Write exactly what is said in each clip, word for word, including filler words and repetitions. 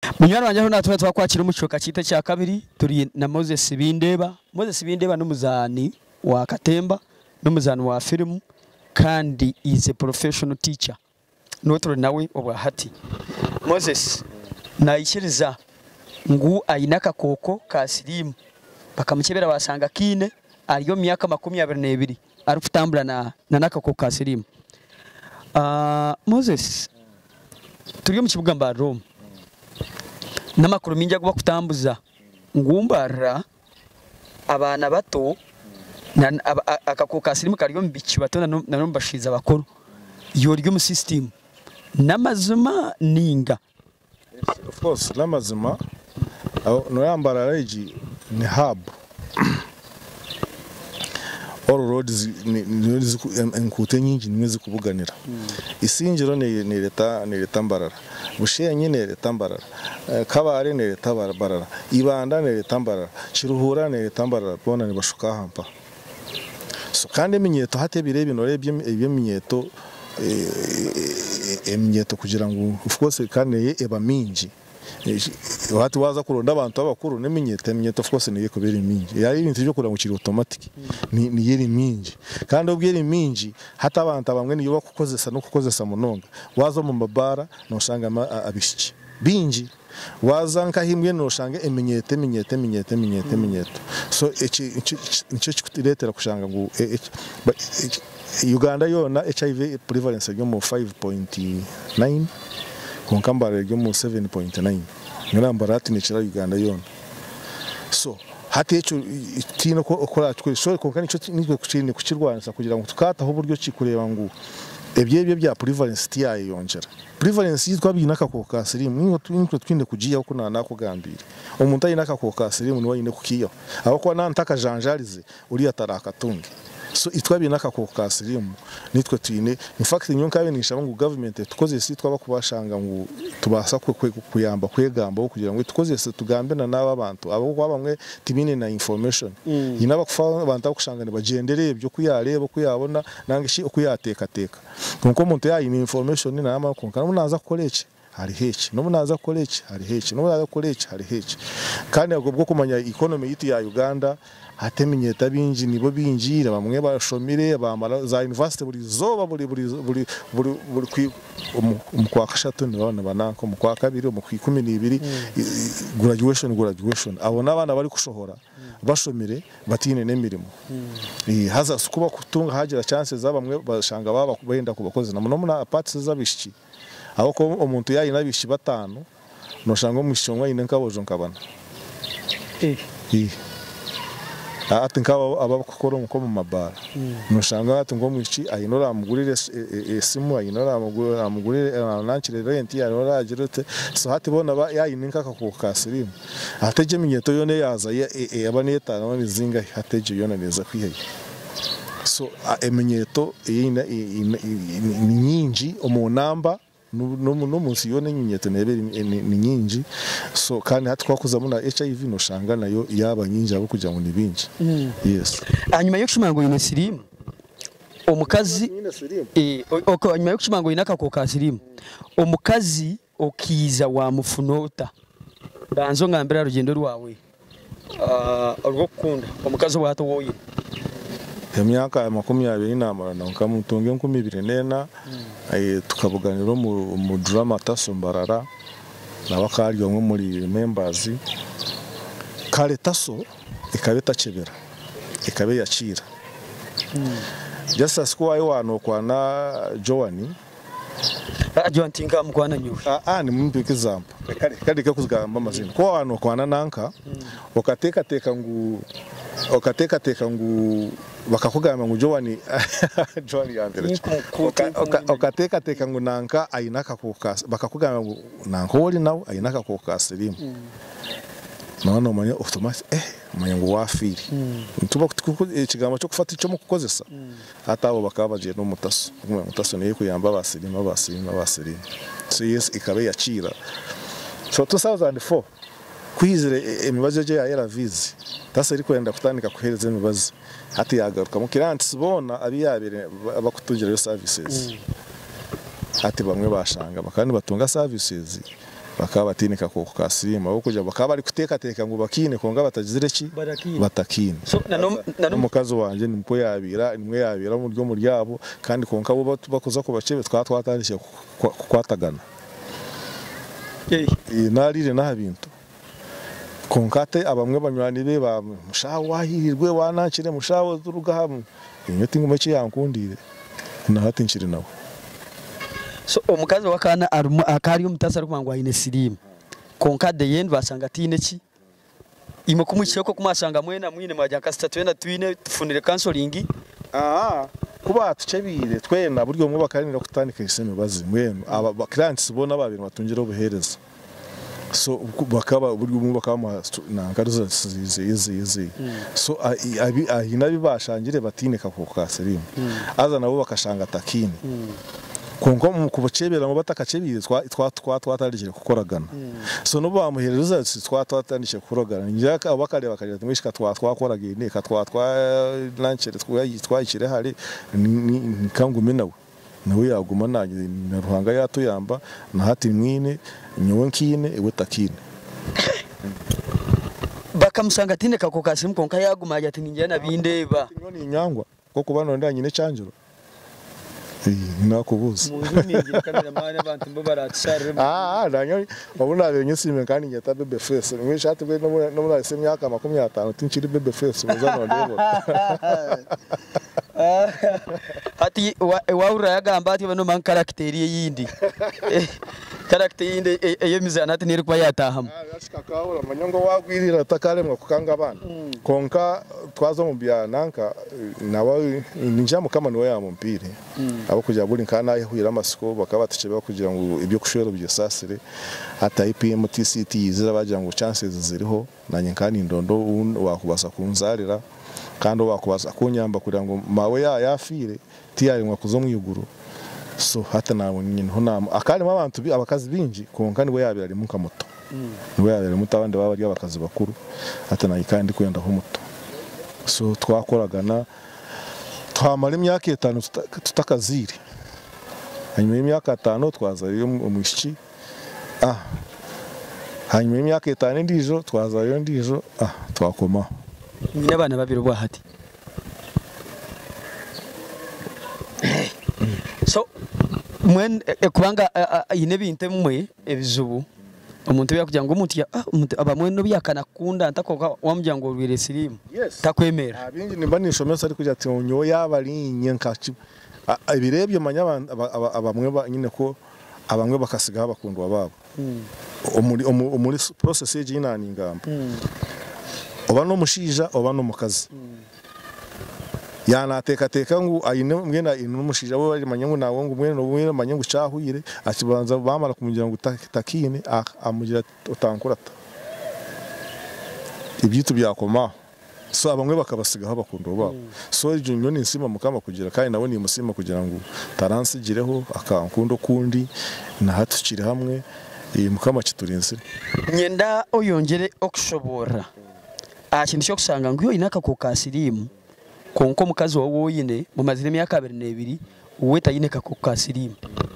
Munyana wanje ho natwe twakwakira umucoka cyita cya kabiri turi na Moses Bindeba Moses Bindeba n'umuzani wa Katemba n'umuzani wa film kandi is a professional teacher notro nawe obahati Moses nayikiriza ngu ayinaka koko ka silimu bakamukebera basanga kine ariyo myaka makumyabiri n'ebiri arufutambula na nanaka koko ka silimu. Uh, Moses turiyo mu kibuga mba Rome namakuru minja kuba kutambuza ngumbara abana bato akakoka silimu kariyo mbici bato na nombashiza bakoro yoryo mu system namazuma ninga. Of course namazuma no yambara reji ni hub all roads ni nkute nyingi nimeze kubuganira isingiro ne ne leta ne leta mbarara bushenye ne leta mbarara kabare ne leta barara ibanda ne leta mbarara kiruhura ne leta mbarara bona ne bashuka hampa so kandi minyeto hate birebe no rebye ibyo minyeto eminyeto kugira ngo of course kandi eba minji watu waza kuronda abantu abakuru neminyete minyeto of course niye kubera minji yari ibintu byo kuranga ukiri automatic ni ni yeri minji kandi ubwira minji hata abantu bamwe niyo bakukozesa no kukozesa munonga waza mu mabara no shanga abishiki binji waza nkahimwe no shanga eminyete minyete minyete minyete minyeto so iki nicyo kituretera kushanga ngo Uganda yona H I V prevalence yo mu five point nine konkambara yo mu seven point nine ngirambara ati nicira Uganda yona so hati echo tino ko okora twese konkani cyo nizwe kucine kukirwanisa kugira ngo tukataho buryo kikureba ngo ebyebye bya prevalence tiyaye yongera prevalence yitwa binaka ko kasirimu ningo twinko twinde kujiya uko nana kugambira umuntu ayinaka ko kasirimu ni wayine kukiyo aho ko nantaka janjalize uri atarakatunge so itwa binaka ko kasirimu nitwe twine in fact nyonka benisha ngo government tukoze si twaba kubashanga ngo tubasa kuyamba kwegamba kugira ngo tukoze se tugambena n'aba bantu abo kwa bamwe tibine na information mm. Yinaba kufa abantu akushangane bagendereye byo kuyareba kuyabona nangishi okuyateka teka kuko umuntu yayine information ni nama konka naza kukoleche hari heki no munaza kukoleche hari heki no munaza kukoleche hari heki kandi agobwo bwo kumanya economy yitu ya Uganda hateminyeta binji nibo binjira bamwe bashomire bamara za university buri zoba buri buri buri buri umukwa kashatu nibana banako mukwa kabiri mu kumi n'ibiri graduation graduation abona abana bari kushohora bashomire batine nemirimo eh haza sukuba kutunga hagira chances zabamwe bashanga baba kubenda kubakoze na muna parts zabishiki aho ko umuntu yayina bishi batanu no shanga mushonwa ine nkabojo nkabana eh eh ati nkaba abakora muko mu mabara nushanga ati ngo mwici ayinora amugurire esimu ayinora amugurire amugurire nankire rent ya rora agirote so hati bona yayininka ko kasirimu ateje minyeto yone yaza yabaneta none zinga hateje yone neza kwiheye so eminyeto yina ni nyinji omunamba no no munsi yone nyinyeto nebe ni nyinji so kandi hati kwakuza muna H I V no shanga nayo yaba nyinji abo kugira ngo nibinji mm. Yes anyuma yo kushimango yine silimu omukazi eh oko anyuma yo kushimango yinaka ko kasilimu omukazi okiza wa mufunota banzo ngambira rugendo rwawe ah uh, urwo kunda omukazi wato woye emyaka ya makumyabiri n'amarana nkamutunge nkumi bibiri nena mm. tukabuganira mu mu drama tasombarara nabakari bamwe muri members kale taso ikabeta chebera ikabe yacira mm. Just as kwa wano kwa na Joani Joan tinga mukwana nyuwe ah ah ni muntu kizamba kale kale kakuzigamba amazina kwa wano kwa nanka mm. Wakateka teka ngu wakateka teka ngu bakakugamba ngo Joani Joani yandere okateka teka ngo nanka ayinaka kokasa bakakugamba ngo nanko woli nawo ayinaka kokasa limu mm. None manya automatic eh manya ngo wafiri mm. Tuba ikigamba cyo gufata icyo mukukozesa mm. Hata abo bakabaje no mutaso umwe mutaso niye kuyamba basirima basirima basirima so yes ikabe yacira so two thousand four kwizire emibazo je ya Eravizi tasa iri kwenda kutanika kuhereza emibazo hati yagaruka mu kiranti sibona abi yabere abakutugira yo services mm. Hati bamwe bashanga bakandi batunga services bakaba batinika ko kasirima bo kuja bakaba bari kuteka teka ngo bakine konga batagizire ki batakine so nano umukazi wanje nimpo yabira nimwe yabira mu ryo mu ryabo kandi konka bo bakoza ko bacebe twa twatandishe kwatagana eh narire na bintu konkate abamwe banywani be ba mushaho wahirirwe wanakire mushaho turuga hamwe inyoti ngome cyo yankundire na hati nshire nawe so omukazi wakana akari umutasa ari kumangwa ine sirimu konka de yend basanga tine ki imo kumukire ko kumasanga mwena mwine majya kasita twenda twine tufunire counseling ah kuba tucebire twena buryo mwe bakarinira kutandika iseme bazi mwenu aba clients bona babiri batungira ubuhereza so bakaba buryo mwe bakaba nangaruza zize izi izi so abi ahina bibashangire batinika ko kasirimu aza nabo bakashanga takini konko mu kubacebera mu batakacebire twa twa twatarije gukoragana so no bamuhereza twa twatandije gukoragana njaka abakare bakarira mwishika twa twakoraga ine ka twa twa lanchere twayikire hari kangume nawe nawe yaguma nanjye na ruhanga yatuyamba na hati mwine nyowe nkine ewe takine bakamusanga tine kako kasimu konka yaguma ati ninjye nabindeba nyoni nyangwa ko kubano ndanyine canjuro nakubuza munguningira cameraman abantu mbo baratsare ah danyo babuna benye sime kandi nyata bebe face mwe shati bwe no no muri se myaka makumyabiri na tanu tinchiri bebe face muzano ndebo hati waura yagamba ati bano man karakteri yindi karakteri yindi eyo mizana ati niri kwa yatahama yashika kaura manyongo wagwirira takaremwa kukanga abana konka twazo mu bya nanka nawe ninjamo kama niwe ya mumpire abo kujya buri kana yahwira amasiko bakaba batucebe kugira ngo ibyo kushoro byesasire ata I P M T C T yizira bagira ngo chances ziriho nanye kandi ndondo wakubasa kunzarira kandi wakubasa kunyamba kugira ngo mawe ya yafire tiyarimwa kuzo mwiguru so hata nawe nyine ho nama akari mu abantu abakazi binji konka niwe yabira ari muka moto niwe yabira muto abandi baba ari abakazi bakuru hata nayi kandi kwenda ho moto so twakoragana twamara imyaka itanu tutakazire hanyuma y'imyaka itanu twazariye umushiki ah hanyuma y'imyaka itanu ndijo twazariye ndijo ah twakoma nyine abana babiri bwahati so mwen kubanga ine binte mwe ebizubu umuntu byakugira ngo umuntu abamwe no byakana kunda ntakoka wamujya ngo rwire sirimu takwemera abingi nimba nishomesa ari kujya ati onyo yabari nyenkaci ibirebye manya abamwe nyine ko abamwe bakasiga bakundwa babo umuri umuri process y'inani ngamba oba no mushija oba no mukazi yana teka teka ngo ayine mwena ino mushija we bari manyangu nawo ngo mwene no mwene manyangu cyahuire akibanza bamara kumugira ngo takine amugira utankurata ibyitu byakoma so abamwe bakabasigaho bakundwa babo so ijunyo ni insima mukama kugira kandi nawe ni musima kugira ngo taransigireho akankundo kundi na hatucire hamwe iyi mukama kiturinze nyenda oyongere okushobora akintu cyo kusanga ngo yo inaka ko kasirimu konko mukazi wawe woyine mu mazina myaka abiri n'ebiri uwe tayineka ko kasirimu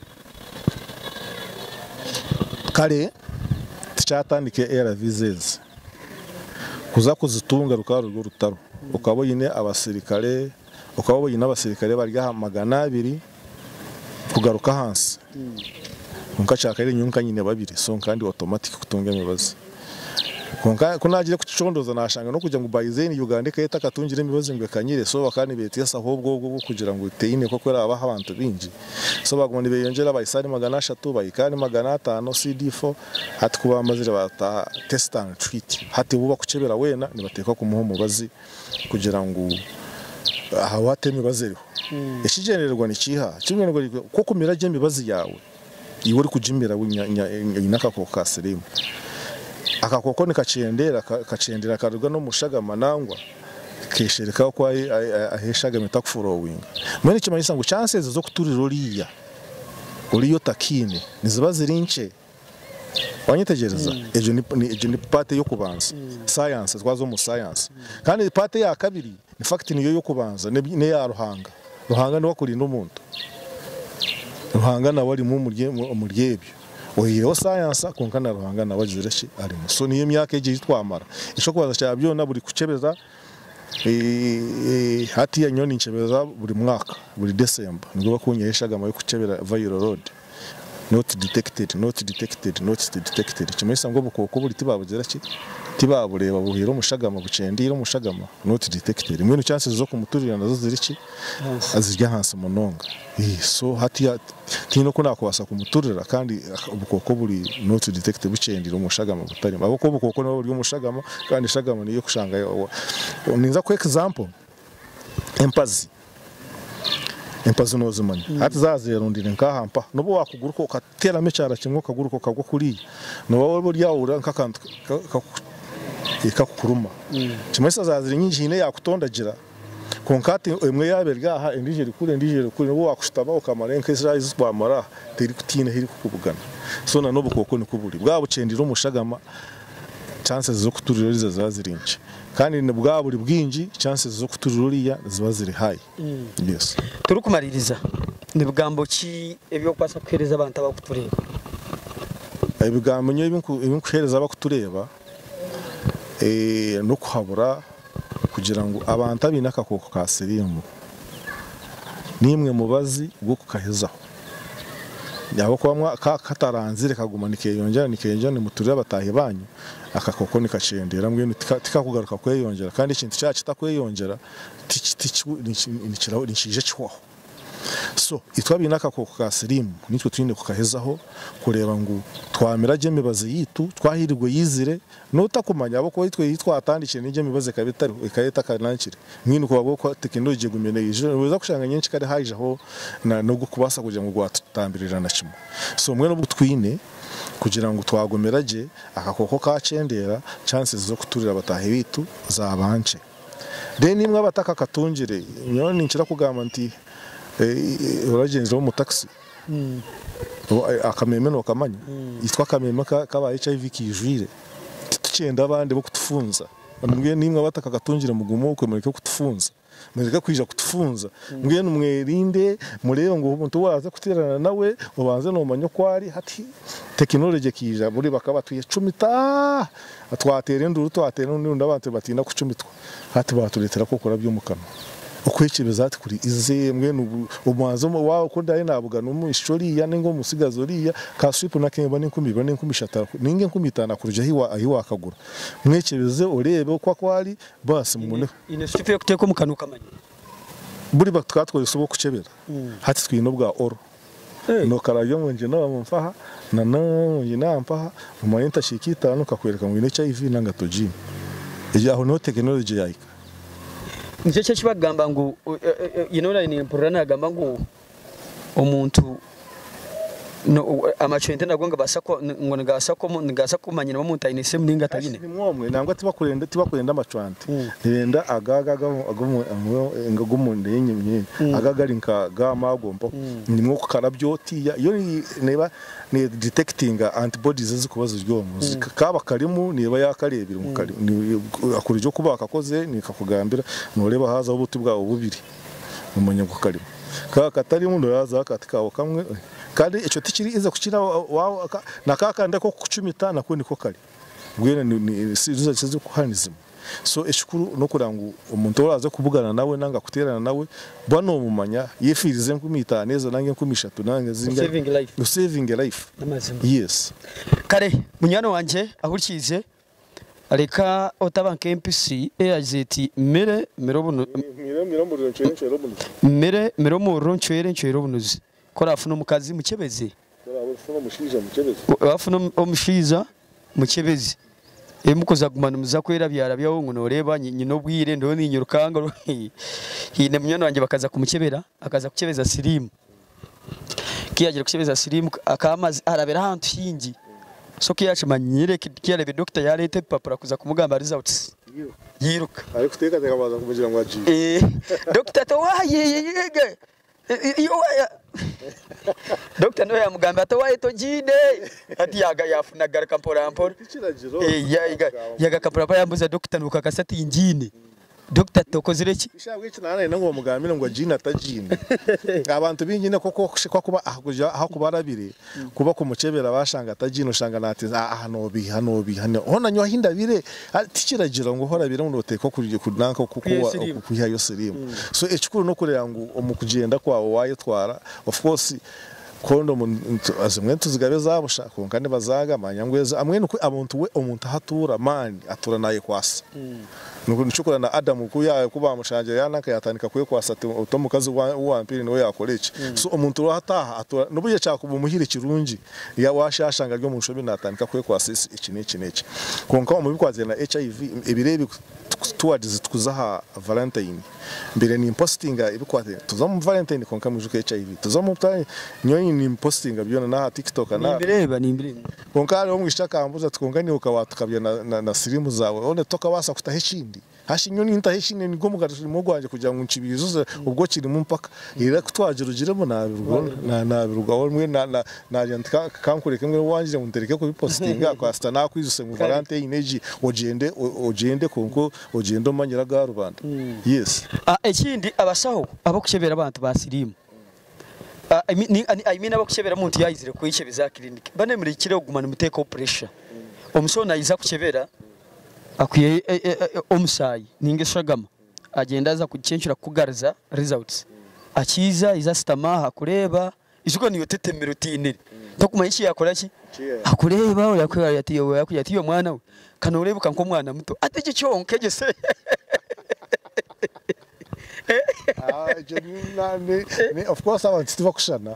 kare cyatandike era visas kuza kuzitunga rukaro rwo rutaro ukabo yine abasirikare ukabo yine abasirikare bari magana abiri kugaruka hansi nka cyakare nyunka nyine babiri so kandi automatic kutunga imibazi konka kunagire kucondoza nashanga no kujya ngo bayizeni Uganda kayeta katungire imibazi ngo kanyire so bakani beti yasa ahubwo bwo kugira ngo teine ko kwera aba abantu binji so bagomba beyongera bayisani magana atatu bayikani magana atanu C D four hati kuba amazire bata test and treat hati buba kucebera wena nibateka kumuho mubazi kugira ngo ahawate mibaziriho ikigenererwa ni kiha kimenerwa ko kumira je mibazi yawe iwe uri kujimbira inaka ko kasirimu akakoko nikacendera kacendera karuga no mushagama nangwa keshereka ko aheshaga meta kufurowinga mwene kimanyisa ngo chances zo kuturira uriya uriyo takine niziba zirinche wanyitegereza ejo ni ejo ni parte yo kubanza science twazo mu science kandi parte ya kabiri ni fact niyo yo kubanza ne ya ruhanga ruhanga ni wakurinda umuntu ruhanga na wari mu muryebyo oyireho science konkana ruhanga nabajire shi arimo so niyo myaka egiye twamara ico kubaza cya byona buri kucebeza eh hati ya nyoni ncebeza buri mwaka buri December nibwo bakunyeshaga amayo kucebera viral road not detected not detected not detected kimesa ngo bukoko buri tibabugera ki tibabureba buhiro mushagama bucendira mushagama not detected mwene chances zo kumuturira nazo ziri ki azirya hanse munonga eh so hati tino ko nakubasa kumuturira kandi ubukoko buri not detected bucendira mushagama butari abako bukoko no buri mushagama kandi shagama niyo kushanga ninza ku example empazi empazi nozimanye hati zazerundira nkahampa nubo wakuguruko ukatera mecara kimwe kaguruko kagwa kuri no wowe burya ura nkakantu ikakuruma kimesa zazira nyinji ine yakutondagira konkati emwe yabergaha indijeri kure indijeri kure nubo wakushitaba ukamarenka Israel twamara teri kutina hiri kukubugana so na nobo koko nikuburi bwa bucendira umushagama chances zo kutuririza zazirinje kandi ne bwa buri bwinji chances zo kutururiya ziba ziri high yes turukumaririza ni bugambo ki ebyo kwasa kwereza abantu abakutureba ebigambo nyo ibinkuhereza abakutureba eh no kuhabura kugira ngo abantu abinaka koko ka sirimu nimwe mubazi bwo kukahezaho yabo kwamwa kataranzire kagumanike yongera nikenjana ni muturira batahe banyu akakoko nikacendera mwene tikakugaruka kweyongera kandi ikintu cyacu takweyongera tikiraho nishije cyo so itwabinaka koko ka sirimu nitwe twine kukahezaho kureba ngo twamira je mibaze yitu twahirirwe yizire no takumanya abo ko yitwe yitwatandikire nije mibaze kabitari ikayeta kanankire mwine ko babo ko technology gumene yije uza kushanga nyinshi kare haje aho no gukubasa kugira ngo gwatambirira na kimwe so mwe no butwine kugira ngo twagomeraje akakoko kacendera chances zo kuturira batahe bitu zabanje then imwe abataka katungire nyoni nkira kugamba nti eh uragenze mu taxi mm akameme no kamanya yitwa kameme kaba H I V kijwire tucenda abandi bo kutufunza mbwe nimwe abataka katungire mugumo uko mureke kutufunza mureke kwija kutufunza mbwe numwerinde murebe ngo umuntu waza kuterana nawe ubanze no manyo kwari hati technology kija muri bakaba tuye cumita atwatera induru twatera n'undi abantu batinda kucumitwa hati baturetera kokora byo mukano ukwekebeza ati kuri ize mwene ubanze wawe ko ndaye nabugana mu ishori ya nengo musigazo riya ka swipe nakemba n'inkumi bane nkumi shatara ninge nkumi tana kuruje hiwa ahiwa akagura mwekebeze urebe uko kwari basi mune ine swipe yo kuteko mukanuka manye buri batwatwo yusubo kucebera hati twino bwa oro no karayo nje n'abamfaha na no yinampaha mu mayenta shikita no kakwereka ngo ine H I V nanga toji eje aho no technology yayika Nje cyo kibagamba ngo yinona ni impurana agamba ngo umuntu no amacwente nagonga basako ngo ngasako ngasako manyina mu ntayine se mninga tagine ni mwomwe nangwa tibakurenda tibakurenda amacwante nirenda agaga agamu ngagumunde yenye agaga rinka gama agomba ni mwo kukarabyoti yo neba ni detecting antibodies zikubazo ryomuzi kaba karimu niba yakarebira umukari akurijo kuba akakoze nikakugambira noreba haza ubuti bwawo bubiri umenya ko karimu ka katari mu yaza akatikabo kamwe kandi ico tikiri iza kukira wawo nakakanda ko kucumita nako niko kari ngwene ni sizo zizo kuhanizima so eshukuru no kurangu umuntu uraza kubugana nawe nanga kuterana nawe bwana umumanya yefirize nkumita neza nange nkumishatu nange zinga saving life saving life yes kare munyano wanje ahurikize areka otabanke M P C eazeti mere merobuno mire mire mu ronchwe ronchwe robuno mere mero mu ronchwe ronchwe robunuzi kora afuno mukazi mukebeze kora afuno mushiza mukebeze afuno omushiza mukebeze emukoza gumana muzakwera byara byawo ngo noreba nyino bwire ndo ni nyurukanga hine munyano wanje bakaza kumukebera akaza kukebeza sirimu kiyagira kukebeza sirimu akamazi arabera hantu hingi so kiyache manyire kiyarebe doctor yarete papura kuza kumugamba results yiruka ari kuteka teka baza kumugira ngo aji eh doctor to waye doctor no yamugamba to waye to jide ati yaga yafuna garaka mpora mpora eh yaga yaga kapora pa yambuza doctor nuka kasati injine Dr tokozire ki ishabwe iki nane ngo mugambire ngo jina tajina abantu bingine koko kwa kuba ahakuja aho kubarabire kuba ku mucebera bashanga tajina ushanga nati hano bi hano bi hano hona nyo hindabire tikiragira ngo horabire ngo uteko kurije kunanka kukuwa kuhiya yo sirimu so ekikuru no kurera ngo omukugenda kwawo wayitwara of course kondo azimwe tuzigabe zabusha konkane bazaga manyangweza amwe nuko abantu we omuntu hatura mani atura naye kwasa nuko nicukura na Adam kuya kuba mushanje yanaka yatanika kwe kwasa utomukazi wa mpiri no yakoleche so omuntu ro hataha atura nubuye cyakuba umuhire kirungi ya washashanga ryo mu nshobi natanika kwe kwasa iki n'iki n'iki konka umubikwaze na H I V ibirebi towards tukuzaha Valentine mbere ni postinga ibikwate tuzamu Valentine konka mujuke H I V tuzamu tani nyonyi ni postinga byona na TikTok na nimbireba nimbireba konka ari omwisha kambuza tukongani ukawatukabya na, na, na sirimu zawe one toka basa kutaheshindi hashi nyoni ntaheshinde ni gomu garumo gwanje kugira ngo nchibizuze ubwo kiri mu mpaka ira kutwagira ugiremo nabirwo na nabirwo umwe na na na kankureke mwe wanje muntereke ko bipostinga kwa sta nakwizuse mu Valentine ineji ogende ogende konko ogendo manyira ga rubanda yes ah ekindi abasaho abo kushebera abantu basirimu I mean I mean abo kushebera muntu yayizire ko yiche biza clinic bane muri kire ogumana muteko pressure omusona yiza kushebera akwiye omusayi ningeshagama agenda aza kucenshura kugarza results akiza iza stamaha kureba isuko niyo tetemero tinire tokumayishi yakora ki akureba yakwira yatiyo yakuya tiyo mwana we kanorebuka nko mwana muto atiki cyonke gese ah jenane ne of course abantu tuva kushana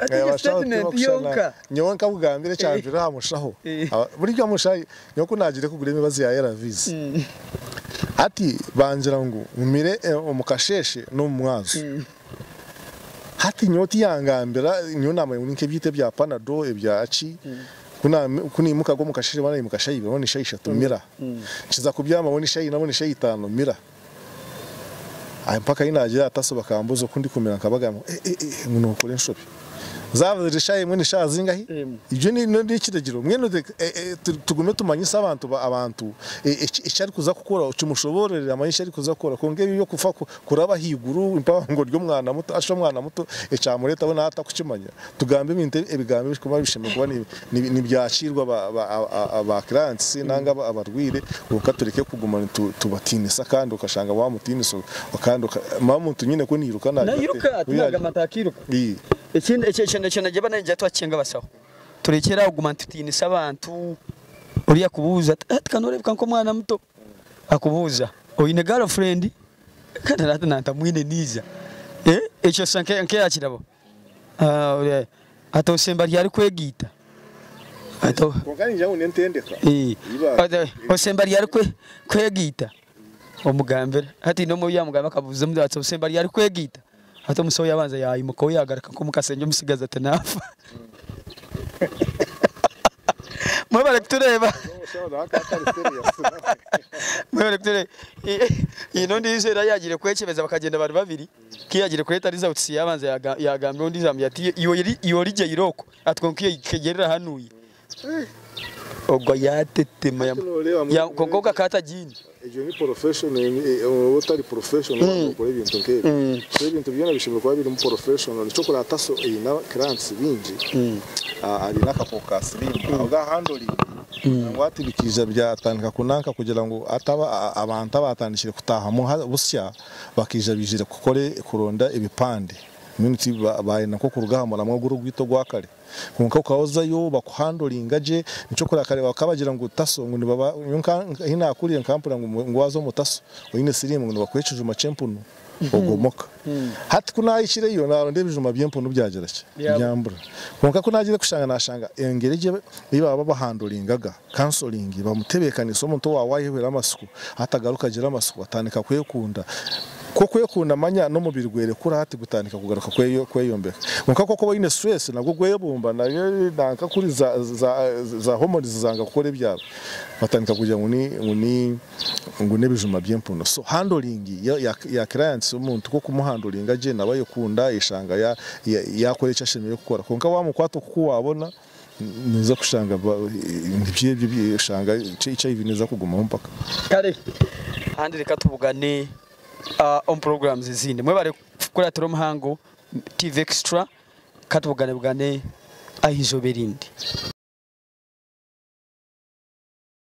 nyonka bugambire cyambira hamushaho buri cyo mushayi nyoko nagire kugura imibazi ya yaravize ati banjira ngo umire umukasheshe no mwazo hati nyoti yangambira nyonama yunike byite bya panado ebyaci kuna kuni mukago mukasheshe bana mukashayi bone shayisha tumira kiza kubyama bone shayi nabone shayi tano mira ay mpaka inaje atasoba kambuzo kundi kumira nkabagamo eh eh ngo ukore nshobi zava zishaye mwe nishazi ngahi ibyo ni no kiragiro mwe tugume tumanyisa abantu abantu icyari kuza gukora ucimushoborera amanyisha ari kuza gukora konge yo kufa kuraba higuru impango ryo mwana muto asho mwana muto ecamureta bona hata kukimanya tugambe iminte ebigambe bishikoma bishime kuba ni byacirwa aba clients nanga abarwire ukatureke kugumana tubatinisa kandi ukashanga wa mutiniso kandi mamuntu nyine ko niruka na yiruka tunaga matakiruka ikindi ekindi cyane je bana njya twacenga basaho turekera ugumantutinisa abantu uriya kubuza tukanorebuka nko mwana muto akubuza oyine girlfriend kandi rata nanta mwine niza eh echo sanke nke yakirabo ah uriya ato semba ryari kwegita ato kongani njya unentendeka eh ato semba ryari kwe kwegita omugambira ati no mu yamugambe akabuza mu ato semba ryari kwegita ato muso yabanza yayimuka uyagaraka ko mukasenje musigaza tenafa mwabare kutureba mwabare kutureba ino ndizera yagire kwekebeza bakagenda bari babiri kiyagire kureta results yabanza yagambe undi zamu yati iyo rije iroko atwonkiye kegerera hanuye ogwa yatetema ya kogoka kata jini ejo ni professional utari professional ukora ibintu nke so ibintu byona bishobora kuba biri mu professional cyo kora taso ina clients binji ari naka focus rimwe aga handling ngwati bikiza byatandika kunanka kugira ngo ataba abantu abatandikire kutaha mu busya bakija bijire kukore kuronda ibipande minti baye nako kurugahamura amaguru gwito gwakare kunka ukaoza yo bakuhandolinga je nico kora kare bakabagira ngo taso ngo baba yonka hina akuriye nkampura ngo ngwazo mutaso oyine sirimu ngo bakwecije ma champion ogomoka hati kuna ishire yo naro ndebijuma byempunu byagera cye byambura kunka kunagire kushanga nashanga engereje biba baba bahandolingaga counseling bamutebekana isomo nto wawayehera amasuku hatagaruka gira amasuku atanika kwekunda koko yakunda manya no mubiri gwere kura hati gutanika kugaruka kweyo kweyombeka nka koko boyine stress nagwo gwebumba na nanka kuri za za, za hormones zanga gukora ibyabo batanika kujya nguni nguni ngune bijuma byempuno so handling ya ya, ya clients umuntu ko kumuhandolinga je nabayo kunda ishanga ya yakoresha sheme yo gukora konka wa mukwato kuko wabona niza kushanga ndibye bishanga H I V niza kuguma mpaka kare handi reka tubugane uh, on programs izindi mwe bare kuri Toro Muhango T V Extra katubugane bugane ahizo berindi